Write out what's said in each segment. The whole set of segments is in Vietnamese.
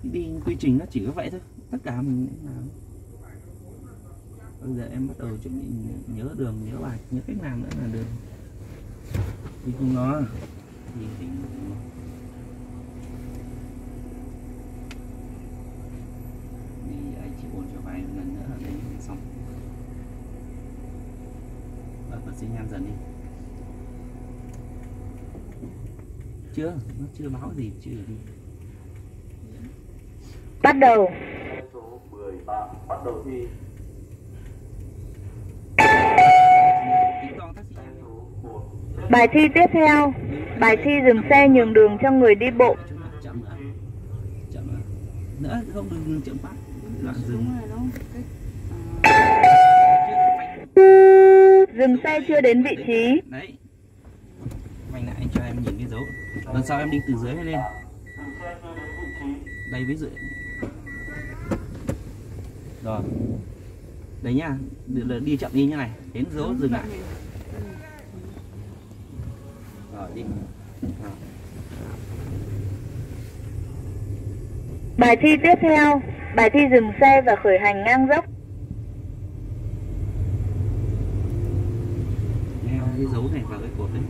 đi quy trình nó chỉ có vậy thôi, tất cả mình làm. Bây giờ em bắt đầu chuẩn bị nhớ đường, nhớ bài, nhớ cách làm nữa là đường. Đi không nó thì anh chỉ ôn cho vài lần nữa là đây xong. Bật xi nhan dần đi. Chưa, nó chưa báo gì, chưa đi. Bắt đầu. Số 13 bắt đầu thi. Bài thi tiếp theo, bài thi dừng xe nhường đường cho người đi bộ. Chậm nữa, không đừng chậm phát, đoạn dừng. Dừng xe chưa đến vị trí. Đấy, quay lại anh cho em nhìn cái dấu. Lần sau em đi từ dưới lên. Đây ví dụ. Rồi. Đấy nhá, đi chậm đi như này, đến dấu dừng lại. Rồi đi. Bài thi tiếp theo, bài thi dừng xe và khởi hành ngang dốc. Đeo cái dấu này vào cái cột đấy.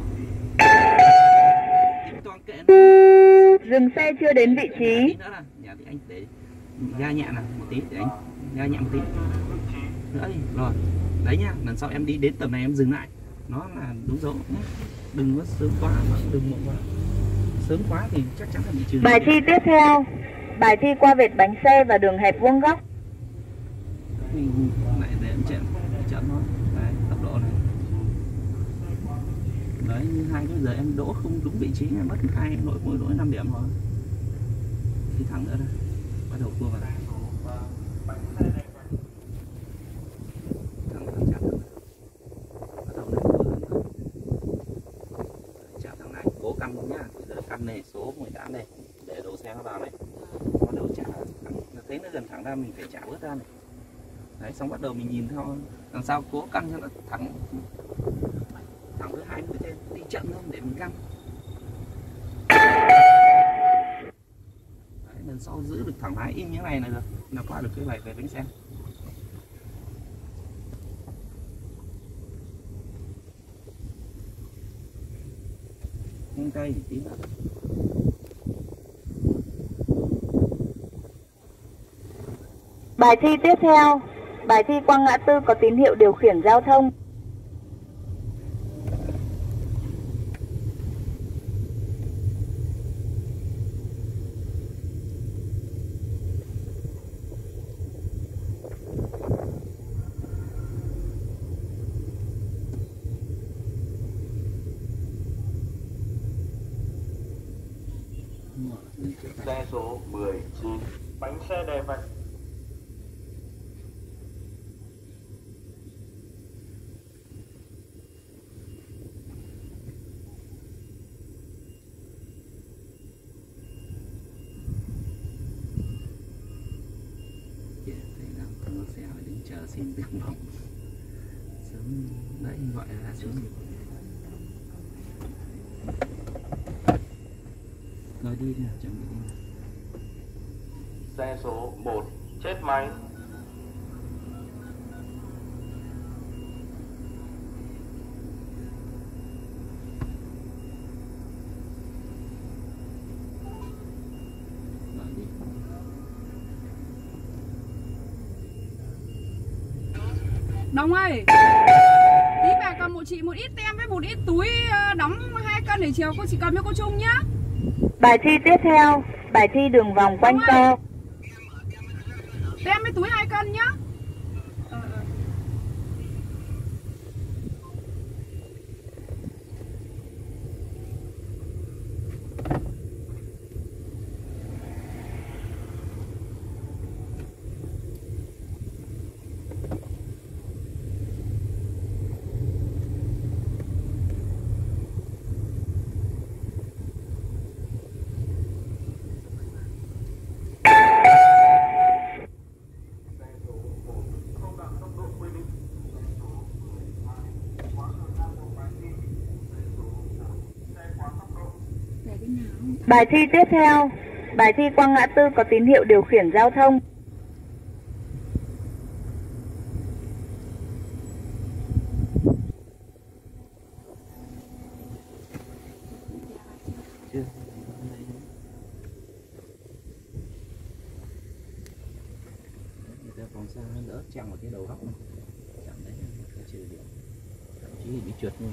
Dừng xe chưa đến vị trí. Nữa là nhà thì anh để ga nhẹ nào một tí để anh ga nhẹ một tí nữa đi. Rồi đấy nhá, lần sau em đi đến tầm này em dừng lại, nó là đúng dấu nhé. Đừng có sớm quá mà đừng muộn quá, sớm quá thì chắc chắn là bị trừ. Bài thi tiếp theo, bài thi qua vệt bánh xe và đường hẹp vuông góc. Mình lại để em chậm thôi. Đấy, tốc độ này. Đấy, như hai cái giờ em đỗ không đúng vị trí em mất mỗi lỗi 5 điểm thôi. Đi thẳng nữa đây. Bắt đầu cua vào đây. Thẳng chặt. Bắt đầu lên cua. Chạm thằng này, cố cầm nhá. Bây giờ cầm này số 18 này, để đầu xe nó vào này. Bắt đầu chả thấy nó gần thẳng ra mình phải chả bước ra này. Đấy, xong bắt đầu mình nhìn theo làm sao cố căng cho nó thẳng với 20 trên, đi chậm thôi để mình căng. Đấy, lần sau giữ được thoải mái in như này là được, là qua được cái bài về bánh xe. Nhanh tay tí nữa. Bài thi tiếp theo, bài thi qua ngã tư có tín hiệu điều khiển giao thông. Xe số 19 bánh xe đè vạch. Xe phải đứng chờ xin tiền vòng sớm đấy, gọi là sớm. Rồi đi nè, chuẩn bị đi. Xe số 1 chết máy. Rồi đi. Đồng ơi, tí bà cầm một chị một ít tem với một ít túi đóng 2 cân để chiều cô chỉ cầm cho cô Trung nhá. Bài thi tiếp theo, bài thi đường vòng quanh co. Tem với túi 2 cân nhá. Bài thi tiếp theo, Bài thi qua ngã tư có tín hiệu điều khiển giao thông. Chưa. Người ta phòng xa đỡ chạm vào cái đầu góc này. Chạm đấy phải trừ điểm. Thậm chí bị trượt luôn.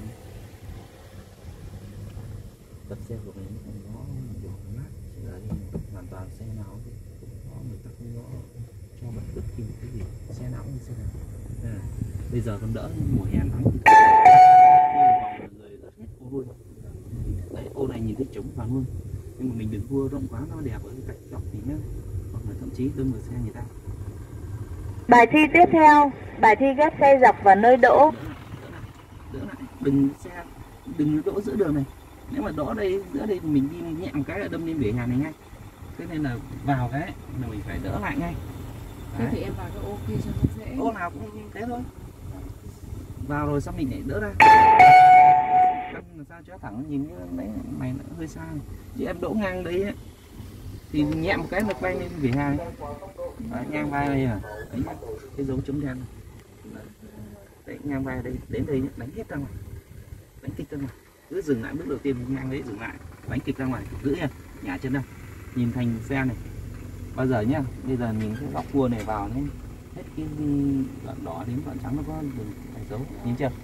Tập xe của mình nó kiểu mát, chứ ở đây hoàn toàn xe nào cũng có, người ta không có cho bất cứ kỳ cái gì, xe nào cũng xe nào. Bây giờ còn đỡ mùa hè nắng thì người ướt hết mồ hôi. Đấy, ô này nhìn thấy trống vào luôn, nhưng mà mình đừng cua rộng quá, nó đẹp ở cái cạnh dọc tí nhá, hoặc là thậm chí đâm vào xe người ta. Bài thi tiếp theo, bài thi ghép xe dọc vào nơi đỗ. Đỡ lại, đừng đỗ giữa đường này. Nếu mà đỗ đây giữa đây thì mình đi nhẹ một cái là đâm lên vỉa hè này ngay. Thế nên là vào cái là mình phải đỡ lại ngay. Thế thì em vào cái ô kia cho nó dễ. Ô nào cũng thế thôi. Vào rồi xong mình lại đỡ ra. Căn làm sao cho thẳng, nhìn như đấy mày nó hơi xa. Chứ em đỗ ngang đấy ấy, thì nhẹ một cái nó quay lên vỉa hè. Ngang vai đây à. Đấy nhá. Cái dấu chấm đen. Đấy, ngang vai đây, đến đây nhá, đánh hết ra ngoài. Đánh kịch ra ngoài. Cứ dừng lại bước đầu tiên ngang đấy, dừng lại, đánh kịch ra ngoài, giữ nha, nhả chân ra, nhìn thành xe này. Bao giờ nhá, bây giờ nhìn cái góc cua này vào nên hết cái đoạn đỏ đến đoạn trắng nó có đường đánh dấu, nhìn chưa?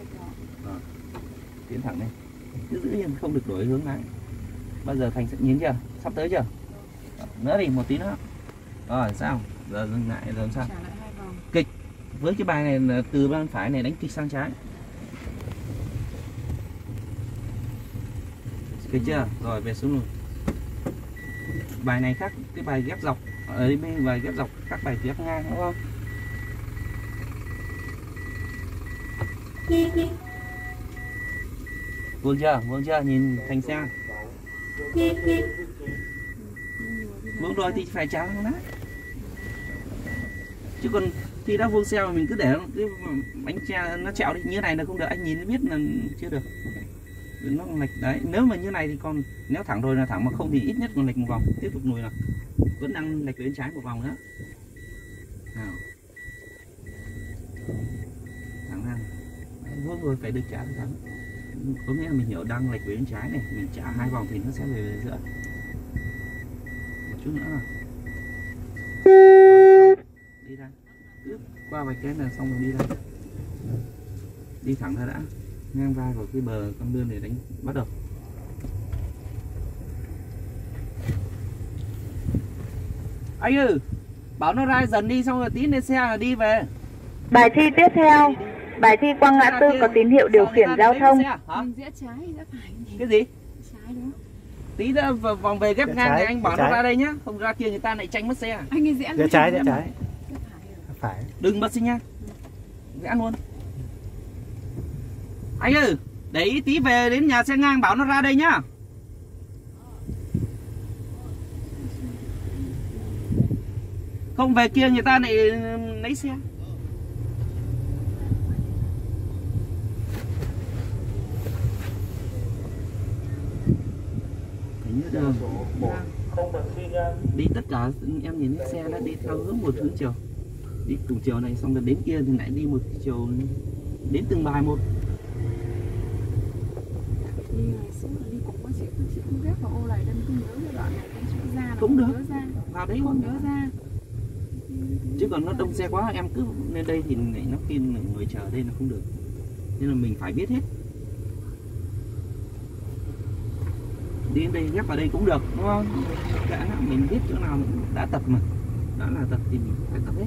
Tiến thẳng lên, cứ giữ yên, không được đổi hướng lái. Bao giờ thành sẽ nhìn chưa? Sắp tới chưa? Nữa đi, một tí nữa. Rồi sao? Giờ dừng lại rồi sao? Kịch với cái bài này là từ bên phải này đánh kịch sang trái. Được chưa? Rồi về xuống luôn. Bài này khác cái bài ghép dọc. Ở đây bài ghép dọc các bài ghép ngang đúng không? Vuông chưa? Vuông chưa? Nhìn thành xe. Vuông rồi thì phải cháo thằng lái. Chứ còn khi đã vuông xe mà mình cứ để cái bánh xe nó trẹo đi như này là không được, anh nhìn biết là chưa được. Nó lệch đấy, nếu mà như này thì còn, nếu thẳng rồi là thẳng, mà không thì ít nhất còn lệch một vòng, tiếp tục lùi nào, vẫn đang lệch bên trái một vòng nữa. Nào, thẳng ra, vuông rồi phải được trả thẳng. Có nghĩa là mình hiểu đang lệch bên trái này, mình trả 2 vòng thì nó sẽ về giữa. Một chút nữa nào. Đi ra, cứ qua vạch cái là xong rồi đi ra, đi thẳng ra đã. Ngang vai vào cái bờ con lươn để đánh, bắt đầu. Anh ơi, bảo nó ra dần đi, xong rồi tí lên xe là đi về. Bài thi tiếp theo, bài thi qua ngã tư có tín hiệu điều khiển giao thông. Mình rẽ trái, rẽ phải. Cái gì? Trái đúng. Tí nữa vòng về ghép ngang này anh bảo nó ra đây nhá, không ra kia người ta lại tranh mất xe. Anh ấy rẽ trái, rẽ trái. Phải. Đừng mất xin nha. Rẽ luôn. Anh ơi, để ý tí về đến nhà xe ngang bảo nó ra đây nhá. Không về kia người ta lại lấy xe. Phải nhớ đường. Đi tất cả em nhìn thấy xe nó đi theo hướng một hướng chiều. Đi cùng chiều này xong rồi đến kia thì lại đi một chiều, đến từng bài một. Ngày xưa đi cùng con chị không ghép vào ô này nên không nhớ cái đoạn này, con chị ra cũng được nhớ ra. Vào đấy không nhớ ra. Chứ còn nó đông xe quá em cứ lên đây thì nó khi người chờ đây là không được, nên là mình phải biết hết. Đi đến đây ghép vào đây cũng được đúng không? Đã mình biết chỗ nào mình đã tập mà, đã là tập thì mình phải tập hết.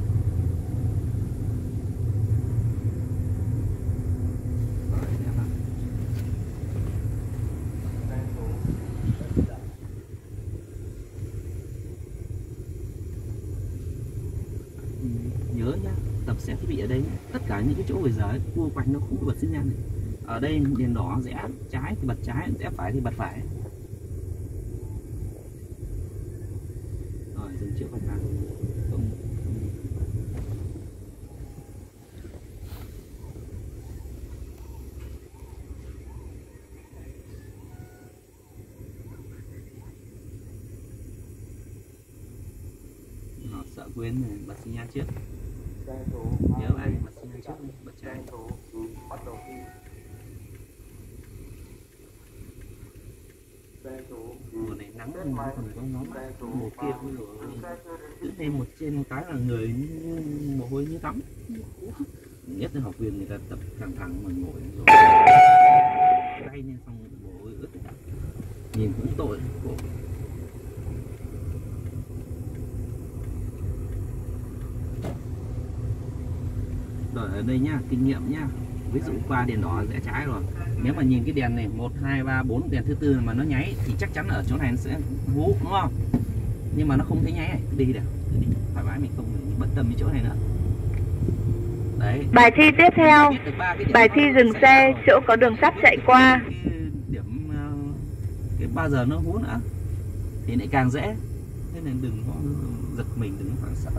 Nhớ nhá, tập sẽ bị ở đây tất cả những cái chỗ bây giờ ấy, cua quanh nó không có bật xi nhan này. Ở đây đèn đỏ rẽ trái thì bật trái, rẽ phải thì bật phải. Rồi dừng trước vạch vàng. Không. quên này, bật xi nhan trước. Nhớ bạn bật xi nhan trước đi, bật trái. Mùa này nắng còn có nóng, mùa kia bây giờ cứ thêm một trên một cái là người mồ hôi như tắm. Nhất là học viên người ta tập căng thẳng mà ngồi rồi tay nên xong mồ hôi ướt cả. Nhìn cũng tội khổ. Rồi ở đây nhá, kinh nghiệm nhá. Ví dụ qua đèn đỏ rẽ trái rồi, nếu mà nhìn cái đèn này 1, 2, 3, 4 đèn thứ tư mà nó nháy thì chắc chắn ở chỗ này nó sẽ hú, đúng không? Nhưng mà nó không thấy nháy này, đi được, thoải mái, mình không bận tâm cái chỗ này nữa. Đấy. Bài thi tiếp theo, bài thi dừng xe chỗ có đường sắt chạy qua. Cái điểm cái bao giờ nó hú nữa thì lại càng dễ, thế nên đừng có giật mình, đừng hoảng sợ.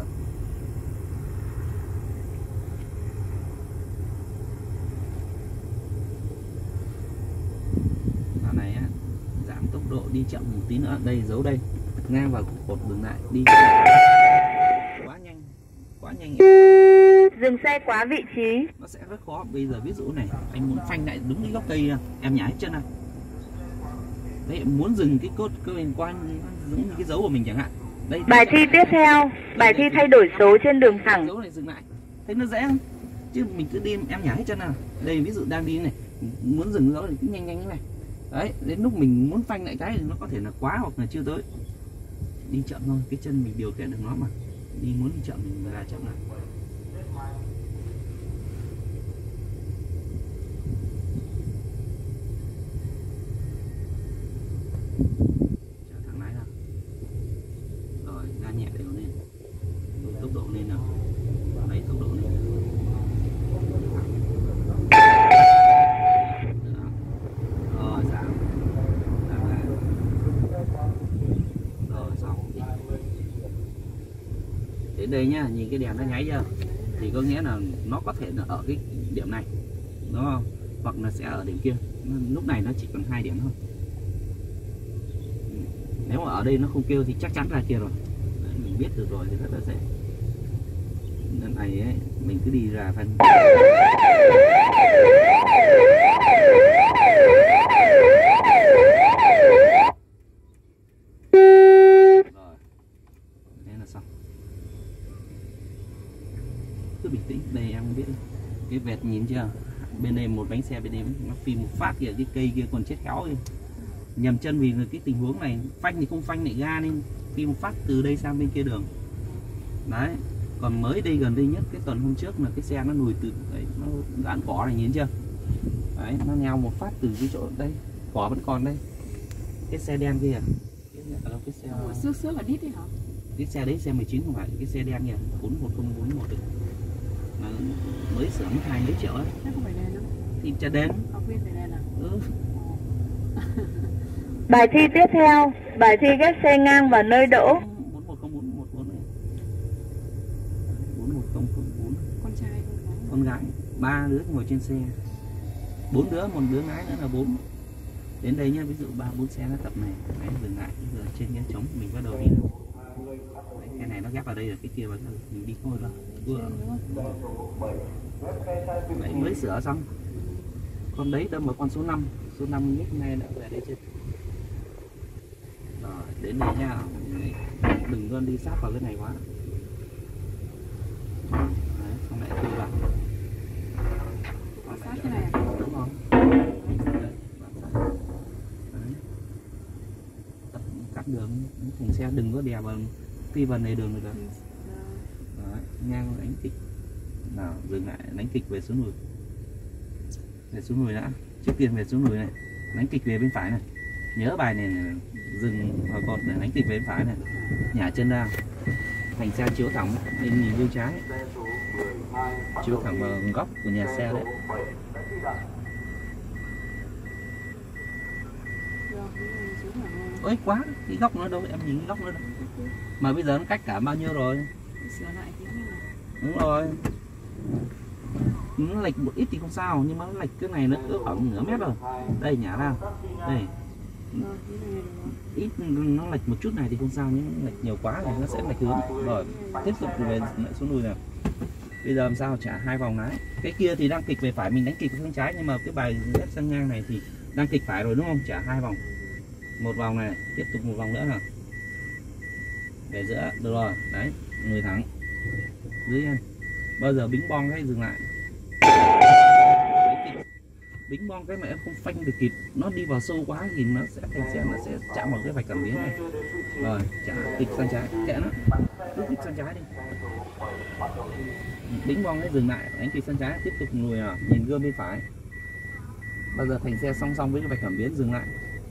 Này á, giảm tốc độ đi chậm một tí nữa, đây giấu đây, ngang vào cột dừng lại, đi quá nhanh, quá nhanh. Dừng xe quá vị trí. Nó sẽ rất khó. Bây giờ ví dụ này, anh muốn phanh lại đúng cái gốc cây, em nhảy chân này. Đấy, muốn dừng cái cốt cây qua giống như cái dấu của mình chẳng hạn. Đây. Bài thi tiếp theo, bài thi thay đổi số trên đường thẳng. Dấu này dừng lại, thấy nó dễ không? Chứ mình cứ đi em nhảy chân nào. Đây ví dụ đang đi này, muốn dừng dấu thì cứ nhanh nhanh như này. Đấy, đến lúc mình muốn phanh lại cái thì nó có thể là quá hoặc là chưa tới. Đi chậm thôi, cái chân mình điều khiển được nó mà. Đi muốn đi chậm mình là chậm lại. Chở thẳng lái ra. Rồi, ga nhẹ đều lên. Tốc độ lên nào. Đấy, tốc độ lên. Rồi, giảm. Giảm lại. Rồi, xong. Đến đây nhá, nhìn cái đèn nó nháy chưa? Thì có nghĩa là nó có thể là ở cái điểm này, đúng không? Hoặc là sẽ ở điểm kia. Lúc này nó chỉ còn 2 điểm thôi. Nếu mà ở đây nó không kêu thì chắc chắn là kia rồi. Đấy, mình biết được rồi thì rất là dễ. Lần này ấy, mình cứ đi ra phần. Rồi, thế là xong. Cứ bình tĩnh, đây em biết cái vẹt nhìn chưa? Bên đây một bánh xe, bên đây nó phim một phát kìa, cái cây kia còn chết khéo kìa. Nhầm chân vì cái tình huống này, phanh thì không phanh lại ga nên phim một phát từ đây sang bên kia đường. Đấy, còn mới đây gần đây nhất cái tuần hôm trước là cái xe nó lùi từ đấy, nó đoạn cỏ này nhìn chưa? Đấy, nó nhào một phát từ cái chỗ đây, cỏ vẫn còn đây. Cái xe đen kia, cái xe Xước là đít đấy hả? cái xe đấy xe 19 không phải, cái xe đen kìa, 41041 đấy. Mà mới sửa mất 2 mấy triệu ấy. Thế không phải đèn đâu. Thì chả đen. Học viên phải đèn à? Bài thi tiếp theo, bài thi ghép xe ngang vào nơi đỗ. 4104114 này. 41004. Con trai con gái. Con gái, 3 đứa ngồi trên xe. 4 đứa, một đứa lái nữa là 4. Đến đây nhá, ví dụ 3-4 xe nó tập này, đấy, dừng lại, giờ trên cái trống mình bắt đầu đi. Đấy, cái này nó ghép vào đây rồi, cái kia vào đây, mình đi thôi thôi. Đấy, mới sửa xong. Con đấy đâm vào con số 5. Số 5 lúc nay đã về đây chưa? Rồi, đến đây nha. Đừng con đi sát vào cái này quá. Đấy, xong lại đi vào. Sát cái này à? Đúng không? Đấy. Cắt đường thùng xe đừng có đè vào phi vào này đường được. Đấy, ngang đánh kịch. Nào, dừng lại, đánh kịch về xuống núi. Về xuống núi đã. Trước tiên về xuống núi này, đánh kịch về bên phải này. Nhớ bài này là dừng vào cột để đánh kịch về bên phải này. Nhả chân ra. Thành xe chiếu thẳng lên nhìn bên trái. Chiếu thẳng vào góc của nhà xe đấy. Ôi quá, cái góc nó đâu, em nhìn cái góc nó đâu. Mà bây giờ nó cách cả bao nhiêu rồi? Sửa lại tí nữa. Đúng rồi. Nó lệch một ít thì không sao, nhưng mà nó lệch cái này nó cứ khoảng nửa mét rồi. Đây nhả ra. Đây. Rồi, thế này được rồi. ít nó lệch một chút này thì không sao, nhưng lệch nhiều quá thì nó sẽ lệch hướng. Rồi tiếp tục về lại xuống đùi nào. Bây giờ làm sao trả 2 vòng lái. Cái kia thì đang kịch về phải, mình đánh kịch sang trái, nhưng mà cái bài ghép sang ngang này thì đang kịch phải rồi đúng không? Trả 2 vòng. Một vòng này, tiếp tục một vòng nữa nào. Về giữa, được rồi, đấy, người thắng. Dưới em. Bao giờ bính bong cái dừng lại. Bính bong cái mà em không phanh được kịp, nó đi vào sâu quá thì nó sẽ thành xe, nó sẽ chạm vào cái vạch cảm biến này. Rồi trả kịch sang trái, kệ nó, cứ kịch sang trái đi. Bính bong cái dừng lại, đánh kịch sang trái, tiếp tục lùi vào, nhìn gương bên phải. Bao giờ thành xe song song với cái vạch cảm biến dừng lại.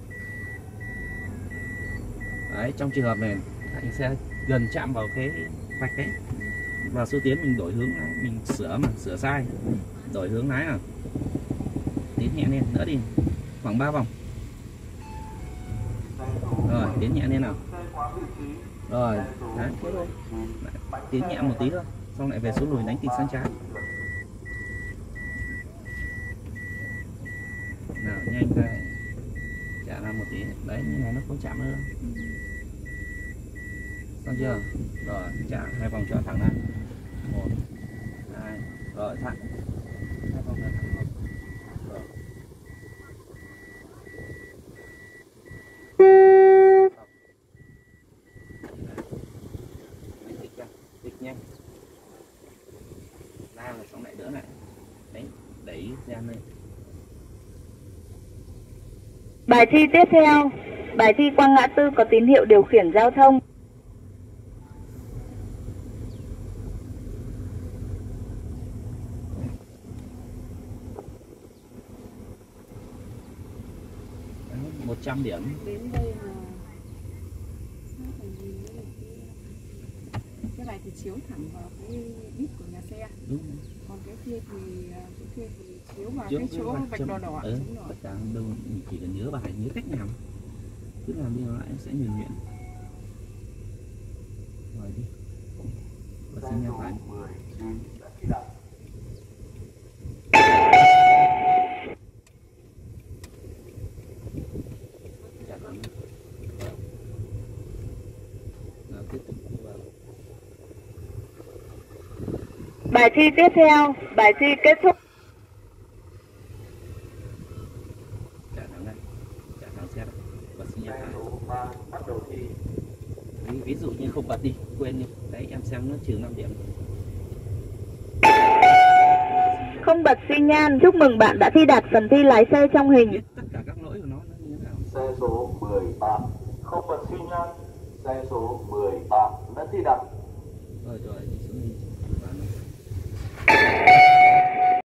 Đấy, trong trường hợp này thành xe gần chạm vào cái vạch đấy, vào số tiến mình đổi hướng lái, mình sửa sai, đổi hướng lái nào. Tiến nhẹ lên nữa đi, khoảng 3 vòng. Rồi tiến nhẹ lên nào. Rồi đấy, thế thôi. Tiến nhẹ một tí thôi, xong lại về số lùi đánh kịch sang trái. Nào nhanh tay, trả ra một tí, đấy như này nó không chạm nữa. Xong chưa? Rồi trả 2 vòng cho thẳng ra. 1 2 rồi thẳng. 2 vòng ra thẳng một. Rồi. Kịch nhanh. Ra rồi xong lại đỡ lại. Đấy, đẩy ra lên. Bài thi tiếp theo, bài thi qua ngã tư có tín hiệu điều khiển giao thông. Đấy, 100 điểm. Đến đây là cái này thì chiếu thẳng vào cái đít của nhà xe. Đúng. Còn cái kia thì chiếu vào Trước cái chỗ vạch đỏ đỏ. tất cả đâu mình chỉ cần nhớ bài, nhớ cách làm, cứ làm đi lại em sẽ nhuần nhuyễn. Rồi đi, và xin nhau phải. Tiếp tục vào. Bài thi tiếp theo, bài thi kết thúc. Trả thẳng đây, trả thẳng xe đây, và xin nhau phải. Bắt đầu thi. Ví dụ như không bật đi, quên đi, đấy em xem nó trừ 5 điểm. Không bật xi nhan, chúc mừng bạn đã thi đạt phần thi lái xe trong hình. Biết tất cả các lỗi của nó như thế nào. Xe số 18 không bật xi nhan. Xe số 18 đã thi đạt. Rồi